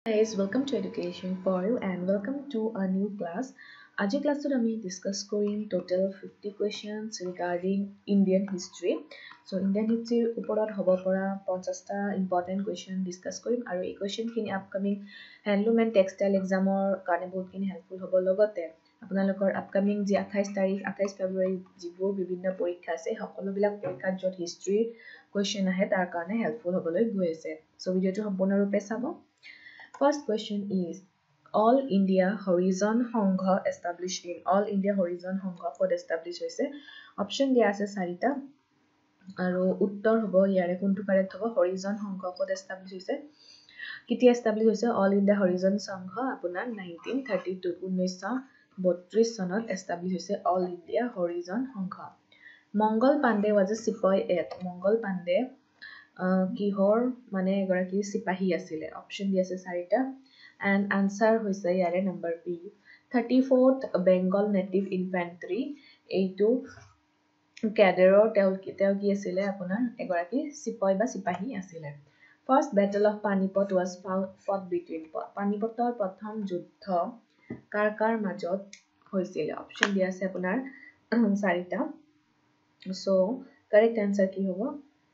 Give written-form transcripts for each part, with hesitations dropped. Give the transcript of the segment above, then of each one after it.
Guys, welcome to Education for You and welcome to a new class. আজি ক্লাছত আমি discuss কৰিম total 50 questions regarding Indian history. So Indian history ওপৰত হ'ব পৰা 50টা important question ডিসকাস কৰিম আৰু এই question খিনি আপকামিং handloom and textile examৰ কাৰণে বহুতখিনি হেল্পফুল হ'ব লগতে আপোনালোকৰ আপকামিং যি 28 তাৰিখ 28 ফেব্ৰুৱাৰী যিবোৰ বিভিন্ন পৰীক্ষা আছে সকলোবিলাক পৰীক্ষাত য'ত হিষ্ট্ৰী question আহে তাৰ কাৰণে হেল্পফুল হ'বলৈ গৈ আছে। So ভিডিঅ'টো সম্পূৰ্ণৰূপে চাব। First question is All India Horizon Sangha established in All India Horizon Sangha ক'ত established হৈছে অপচন দিয়া আছে চাৰিটা আৰু উত্তৰ হ'ব ইয়াৰে কোনটো কাৰেক্ট হ'ব Horizon Sangha ক'ত established হৈছে কেতিয়া established হৈছে All India Horizon Sangha আপোনাৰ 1932 1932 চনত established হৈছে All India Horizon Sangha Mangal Pandey was a sepoy at Mangal Pandey কিহৰ মানে এগৰাকী সিপাহী আছিল অপচন দি আছে চাৰিটা এন্ড আনসাৰ হৈছে ইয়াৰে number B 34th Bengal native infantry এইটো ক্যাডাৰৰ তেওঁ কি আছিল আপোনাৰ এগৰাকী সিপাহী বা সিপাহী আছিল first battle of Panipat was fought between পানিপতৰ প্ৰথম যুদ্ধ কাৰ মাজত হৈছিল অপচন দি আছে আপোনাৰ চাৰিটা সো কাৰেক্ট আনসাৰ কি হ'ব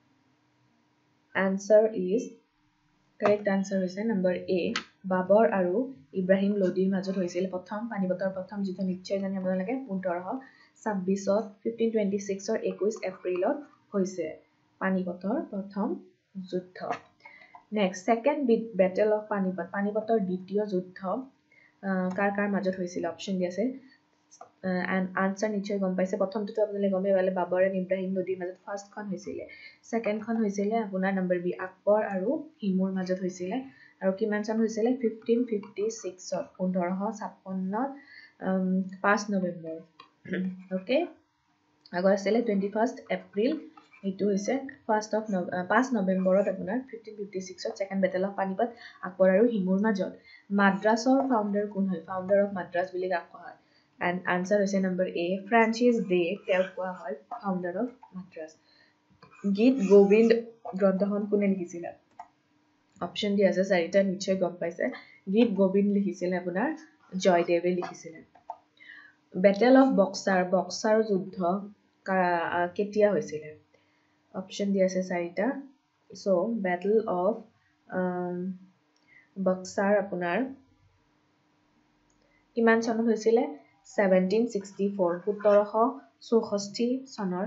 Answer is correct answer is number A বাবৰ আৰু ইব্ৰাহিম লোডিৰ মাজত হৈছিল প্ৰথম পানিপতৰ প্ৰথম যুদ্ধ নিশ্চয় জানি আপোনালোকে 1526ত 1526ৰ 21 এপ্ৰিলত হৈছে পানিপতৰ প্ৰথম যুদ্ধ next second battle of Panipat পানিপতৰ দ্বিতীয় যুদ্ধ কাৰ মাজত হৈছিল অপচন দি আছে and answer নিশ্চয় গম পাইছে প্ৰথমটো আপোনালোকে গমে পালে বাবৰ আৰু ইব্ৰাহিম লোডিৰ মাজত ফাৰ্স্ট খন হৈছিল সেকেন্ড খন হৈছিল আপোনাৰ নম্বৰ বি আকবৰ আৰু হিমুৰ মাজত হৈছিল আৰু কিমান চন হৈছিল 1556 1556 5 নৱেম্বৰ ওকে আগৰ আছিল 21st এপ্ৰিল এটো হৈছে 5 নৱেম্বৰত আপোনাৰ 1556ত সেকেন্ড ব্যাটল অফ পানিপত আকবৰ আৰু হিমুৰ মাজত মাদ্ৰাছৰ ফাউন্ডাৰ কোন হয় ফাউন্ডাৰ অফ মাদ্ৰাছ বুলি কোৱা হয় and answer is number A Francis Drake তেওঁ কোৱা হয় ফাউন্ডাৰ অফ মাদ্ৰাছ গীত গোবিন্দ গ্ৰন্থখন কোনে লিখিছিল অপচন দি আছে চাৰিটা নিশ্চয় গম পাইছে গীত গোবিন্দ লিখিছিল আপোনাৰ জয়দেৱে লিখিছিল ব্যাটল অফ বক্সাৰ যুদ্ধ কেতিয়া হৈছিল অপচন দি আছে চাৰিটা সো ব্যাটল অফ বক্সাৰ আপোনাৰ কিমান চনত হৈছিল 1764 1764 চনৰ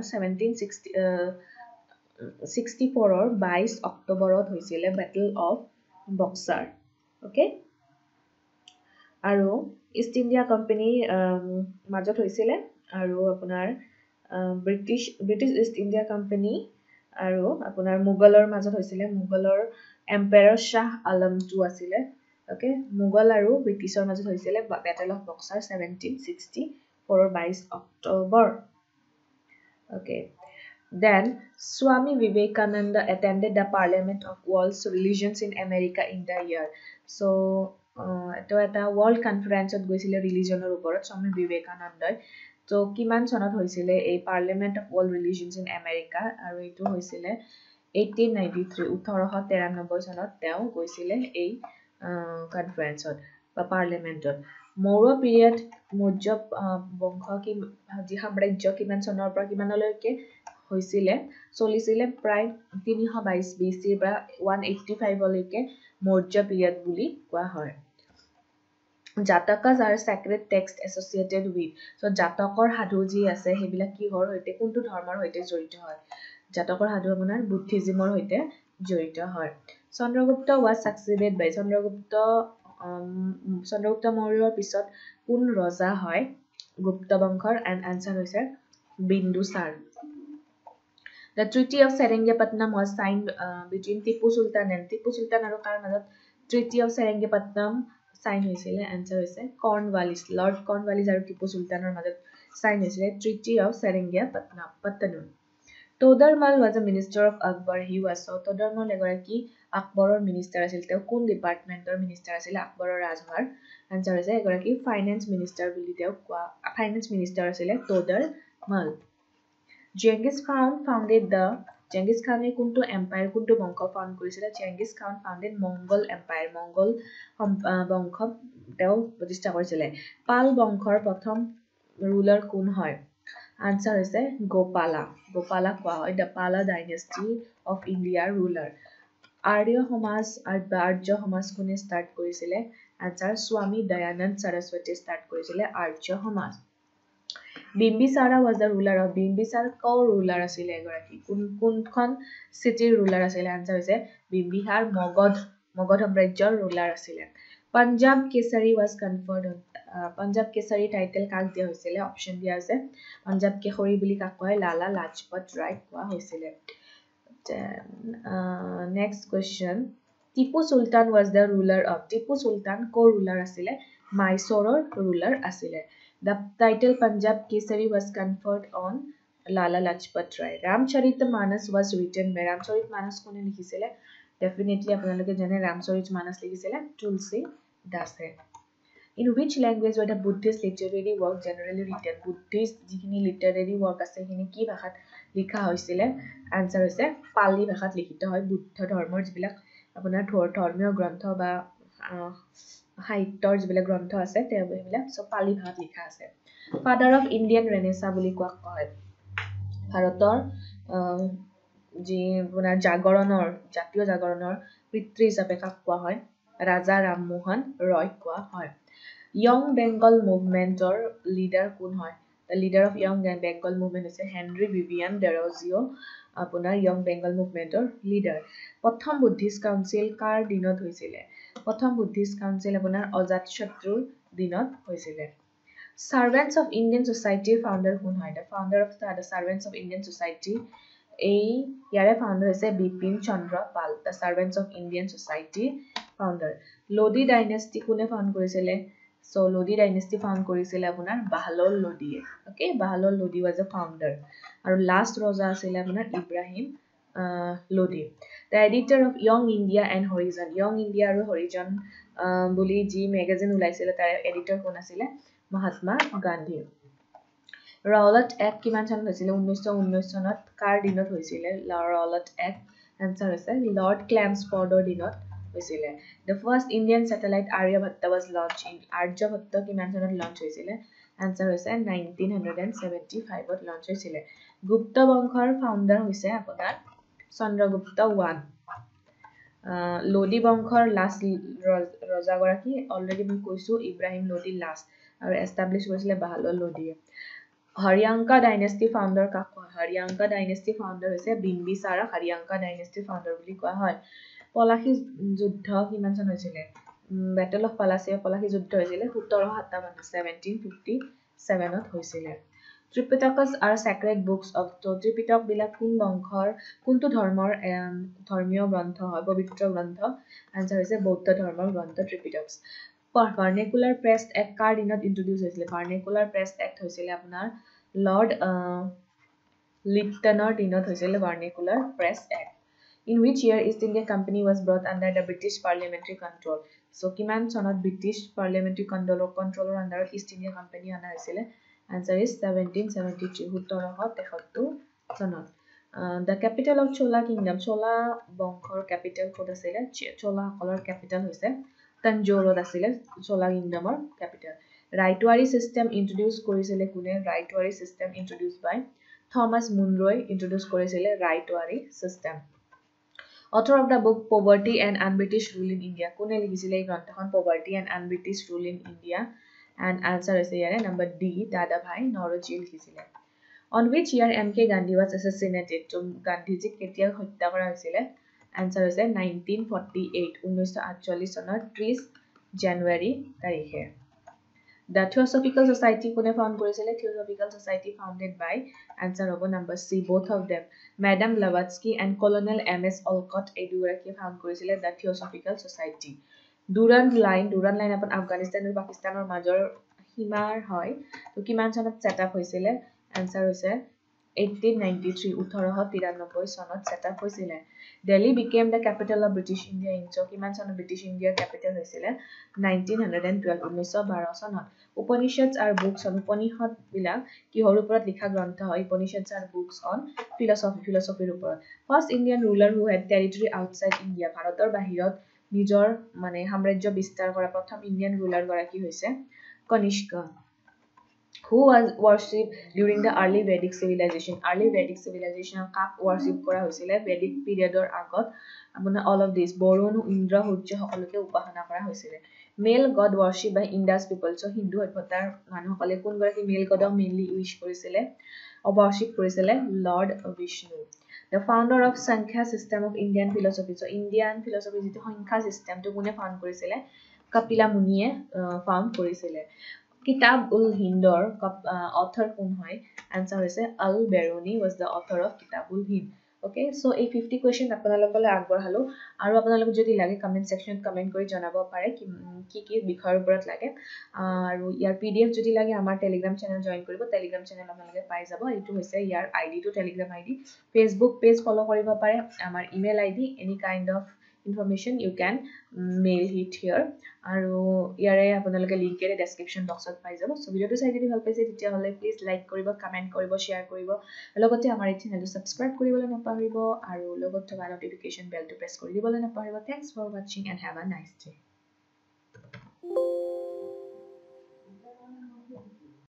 1764 ৰ 22 অক্টোবৰত হৈছিল ব্যাটল অফ বক্সাৰ ওকে আৰু ইষ্ট ইণ্ডিয়া কোম্পানী মাজত হৈছিল আৰু আপোনাৰ ব্ৰিটিছ ইষ্ট ইণ্ডিয়া কোম্পানী আৰু আপোনাৰ মোগলৰ মাজত হৈছিল মোগলৰ এম্পায়াৰ শাহ আলম II আছিল ওকে মোগল আৰু ব্ৰিটিছৰ মাজত হৈছিল ব্যাটল অফ বক্সাৰ 1764 ৰ 22 অক্টোবৰ okay then Swami Vivekananda attended the Parliament of World Religions in America in the year so এটো এটা ওয়ার্ল্ড কনফারেন্সত গৈছিল ৰিলিজনৰ ওপৰত স্বামী বিবেকানন্দই তো কিমান চনত হৈছিল এই parliament of world religions in America আৰু এটো হৈছিল 1893 1893 চনত তেওঁ গৈছিল এই কনফাৰেন্সত বা পাৰ্লিয়ামেন্টত মৌৰ্য পিৰিয়ড মৌৰ্য বংশ কি যি সাম্ৰাজ্য কিমান চনৰ পৰা কিমানলৈকে হৈছিল চলিছিল প্ৰায় 322 BC পৰা 185 লৈকে মৌৰ্য পিৰিয়ড বুলি কোৱা হয় জাতকাস are sacred text associated with so জাতকৰ সাধু যি আছে হেবিলাক কিহৰ হৈতে কোনটো ধৰ্মৰ হৈতে জড়িত হয় জাতকৰ সাধু আপোনাৰ বুদ্ধিজমৰ হৈতে জড়িত হয় Chandragupta was succeeded by Chandragupta মৌৰ্যৰ পিছত কোন ৰজা হয় গুপ্ত বংশৰ and answer হৈছে Bindusara The Treaty of Seringapatam was signed between Tipu Sultan আৰু কাৰ মাজত Treaty of Seringapatam সাইন হৈছিল answer হৈছে কৰ্ণৱালিছ লৰ্ড কৰ্ণৱালিছ আৰু টিপু সুলতানৰ মাজত সাইন হৈছিল Treaty of Seringapatam Todarmal was a minister of Akbar he was so Todarmal এগৰাকী আকবৰৰ minister আছিল তেওঁ কোন ডিপাৰ্টমেন্টৰ মিনিষ্টাৰ আছিল আকবৰৰ ৰাজভাৰ answer হৈছে এগৰাকী ফাইনান্স মিনিষ্টাৰ বুলি তেওঁ কোৱা ফাইনান্স মিনিষ্টাৰ আছিল Todarmal Genghis Khan founded the Genghis খানে কোনটো এম্পায়াৰ কোনটো বংশ ফাউণ্ড কৰিছিলে Genghis Khan founded Mongol empire Mongol বংশ তেওঁ প্ৰতিষ্ঠা কৰিছিলে পাল বংশৰ প্ৰথম ৰুলাৰ কোন হয় আনসাৰ হৈছে গোপালা কোৱা হয় দ্য পালা ডাইনেষ্টি অফ ইণ্ডিয়াৰ ৰুলাৰ আৰ্য সমাজ কোনে ষ্টাৰ্ট কৰিছিলে আনসাৰ স্বামী দয়ানন্দ সৰস্বতী ষ্টাৰ্ট কৰিছিলে আৰ্য সমাজ বিম্বিসাৰা was the ruler of Bimbisara কৰ ৰুলাৰ আছিলে এগৰাকী কোনখন চিটিৰ ৰুলাৰ আছিলে আনসাৰ হৈছে বিম্বিসাৰ মগধ সাম্ৰাজ্যৰ ৰুলাৰ আছিলে Punjab Kesari was conferred on Punjab Kesari title কাক দিয়া হৈছিলে অপচন দিয়া আছে পাঞ্জাব কেশৰী বুলি কাক কয় লালা লাজপত ৰায় কোৱা হৈছিলে next question Tipu Sultan was the ruler of Tipu Sultan কৰ ৰুলাৰ আছিলে মাইসোৰৰ ৰুলাৰ আছিলে The title Punjab Kesari was conferred on Lala Lajpat Rai. Ramcharitmanas was written by Ramcharitmanas kone likhisile definitely apnaloke jane Ramcharitmanas likhisile Tulsi Dase. In which language were the Buddhist literary work generally written? Buddhist jikhini literary work ase hini ki bhashat likha hoisile answer hoise Pali bhashat likhito hoy Buddha dharmor jibilak apunar dharmiyo grantha ba সাহিত্যৰ যিবিলাক গ্ৰন্থ আছে তেওঁবিলাক সব পালি ভাষাত লিখা আছে ফাদাৰ অফ ইণ্ডিয়ান ৰেনেসা বুলি কোৱা হয় ভাৰতৰ যি জাগৰণৰ জাতীয় জাগৰণৰ পিতৃ হিচাপে কাক কোৱা হয় ৰাজা ৰামমোহন ৰয় কোৱা হয় ইয়ং বেংগল মুভমেন্টৰ লিডাৰ কোন হয় the leader of young Bengal movement হৈছে হেনৰি ভিভিয়ান ডেৰজিঅ আপোনাৰ ইয়ং বেংগল মুভমেন্টৰ লিডাৰ প্ৰথম বুদ্ধিষ্ট কাউন্সিল কাৰ দিনত হৈছিলে প্ৰথম বুদ্ধিষ্ট কাউন্সিল আপোনাৰ অজাতশত্ৰুৰ দিনত হৈছিলে সাৰ্ভেন্টছ অফ ইণ্ডিয়ান সোসাইটিৰ ফাউণ্ডাৰ কোন হয় the founder of the servants of Indian society এই ইয়াৰে ফাউণ্ডাৰ হৈছে Bipin Chandra Pal the servants of Indian society founder Lodi dynasty কোনে ফাউণ্ড কৰিছিলে সো লোডি ডাইনেষ্টি ফাউণ্ড কৰিছিলে আপোনাৰ বাহলোল লোডিয়ে okay Bahlol Lodi was a founder আৰু লাষ্ট ৰজা আছিল আপোনাৰ Ibrahim লোডি The editor of Young India and Horizon Young India আৰু Horizon বুলি যি মেগাজিন ওলাইছিলে তাৰ এডিটৰ কোন আছিল মহাত্মা গান্ধী ৰওলাট এক্ট কিমান চনত হৈছিল 1919 চনত কাৰ দিনত হৈছিল ৰওলাট এক্ট আনসাৰ হৈছে লৰ্ড ক্লেমছফৰ্ডৰ দিনত হৈছিল The first Indian satellite Aryabhatta was launched in Aryabhatta কিমান চনত লঞ্চ হৈছিল আনসাৰ হৈছে 1975 ত লঞ্চ হৈছিল গুপ্ত বংশৰ ফাউণ্ডাৰ হৈছে আপোনাৰ চন্দ্ৰগুপ্ত 1 লোডি বংশৰ লাষ্ট ৰজাগৰাকী অলৰেডি মই কৈছো ইব্ৰাহিম লোডি লাষ্ট আৰু এস্টাবলিশ কৰিছিলে বাহলোল লোডিয়ে হৰিয়াংকা ডাইনেষ্টি ফাউণ্ডাৰ কাক কয় হৰিয়াংকা ডাইনেষ্টি ফাউণ্ডাৰ হৈছে বিম্বিসাৰা হৰিয়াংকা ডাইনেষ্টি ফাউণ্ডাৰ বুলি কোৱা হয় পলাশী যুদ্ধ কিমান চন হৈছিল বেটল অফ পলাশী যুদ্ধ হৈছিল 1757 ত হৈছিল Tripitakas are sacred books of Tripitaka বিলাক কোন বংশৰ কোনটো ধৰ্মীয় গ্ৰন্থ হয় পবিত্ৰ গ্ৰন্থ আনসাৰ হৈছে বৌদ্ধ ধৰ্মৰ গ্ৰন্থ Tripitaks ভাৰ্নাকুলাৰ প্ৰেছ এক্ট কাৰ দিনত ইন্ট্ৰোডিউস হৈছিল ভাৰ্নাকুলাৰ প্ৰেছ এক্ট হৈছিল আপোনাৰ লৰ্ড লিপটনৰ দিনত হৈছিল vernacular press act In which year East India Company was brought under the British parliamentary control so কিমান চনত ব্ৰিটিছ পাৰ্লিয়ামেণ্টাৰী কন্ট্ৰলৰ আন্ডাৰত ইষ্ট ইণ্ডিয়া কোম্পানী অনা হৈছিল Answer is 1773 1773 চনত The capital of Chola Kingdom Chola বংশৰ capital ক'ত আছিল Chola সকলৰ capital হৈছে Tanjore আছিল Chola Kingdomৰ capital Raitwari system introduce কৰিছিলে কোনে Raitwari system introduced by Thomas Munro introduce কৰিছিলে Raitwari system Author of the book Poverty and Un-British Rule in India কোনে লিখিছিলে এই গ্ৰন্থখন Poverty and Un-British Rule in India And answer is here number D Dadabhai Naoroji লিখিছিলে On which year MK Gandhi was assassinated to Gandhi ji কেতিয়া হত্যা কৰা হৈছিল answer is 1948 1948 চনৰ 30 জানুৱাৰী তাৰিখে The Theosophical Society কোনে ফাউণ্ড কৰিছিল Theosophical Society founded by answer হ'ব number C both of them Madam Blavatsky and Colonel MS Olcott এই দুগৰাকীয়ে ফাউণ্ড কৰিছিল The Theosophical Society Durand line আপন আফগানিস্তান আৰু পাকিস্তানৰ মাজৰ সীমাৰ হয় তো কিমান চনত সেট আপ হৈছিল আনসাৰ হৈছে 1893 1893 চনত set up হৈছিলে Delhi became the capital of British India in কিমান চনত British India capital হৈছিলে 1912 1912 চনত Upanishads are books on Upanishad বিলাক কিহৰ ওপৰত লিখা গ্ৰন্থ হয় Upanishads are books on philosophy ওপৰত First Indian ruler who had territory outside India ভাৰতৰ বাহিৰত নিজৰ মানে সাম্ৰাজ্য বিস্তাৰ কৰা প্ৰথম ইণ্ডিয়ান ৰুলাৰ গৰাকী হৈছে Kanishka who was worshipped during the early Vedic civilization কাক worship কৰা হৈছিলে Vedic periodৰ আগত আপোনাৰ all of this Varun Indra সূৰ্য সকলোকে উপাসনা কৰা হৈছিলে male god worship by Indus people so Hindu সভ্যতাৰ মানুহসকলে কোন গৰাকী male godক mainly wish কৰিছিলে worship কৰিছিলে Lord Vishnu the founder of Sankhya system of Indian philosophy so Indian philosophy যিটো সংখ্যা system টো কোনে ফাউণ্ড কৰিছিলে Kapila মুনিয়ে ফাউণ্ড কৰিছিলে Kitab ul Hindor author কোন হয় answer হৈছে Al-Biruni was the author of Kitab ul Hind okay so এই 50 question আপোনালোকলৈ আগবঢ়ালো আৰু আপোনালোক যদি লাগে কমেন্ট সেকশনত কমেন্ট কৰি জনাব পাৰে কি কি বিষয়ৰ ওপৰত লাগে আৰু ইয়াৰ PDF যদি লাগে আমাৰ টেলিগ্ৰাম চেনেল জয়েন কৰিব টেলিগ্ৰাম চেনেল আপোনালোকে পাই যাব এইটো হৈছে ইয়াৰ আইডি টো Telegram ID Facebook page follow কৰিব পাৰে আমাৰ email ID any kind of information you can mail it here আৰু ইয়াৰে আপোনালোকে লিংক এৰে ডেসক্ৰিপচন বক্সত পাই যাব সো ভিডিওটো চাই যদি ভাল পাইছে তেতিয়া হলে প্লিজ লাইক কৰিব কমেন্ট কৰিব শেয়াৰ কৰিব লগতে আমাৰ এই চেনেলটো সাবস্ক্ৰাইব কৰিবলৈ নাপাহৰিব আৰু লগত থকা নটিফিকেশন বেলটো প্ৰেছ কৰি দিবলৈ নাপাহৰিব thanks for watching and have a nice day